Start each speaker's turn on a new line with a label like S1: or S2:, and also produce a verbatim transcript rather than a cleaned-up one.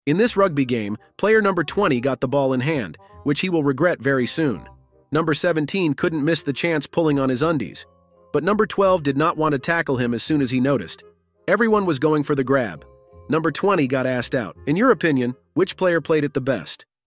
S1: In this rugby game, player number twenty got the ball in hand, which he will regret very soon. Number seventeen couldn't miss the chance pulling on his undies. But number twelve did not want to tackle him as soon as he noticed. Everyone was going for the grab. Number twenty got asked out. In your opinion, which player played it the best?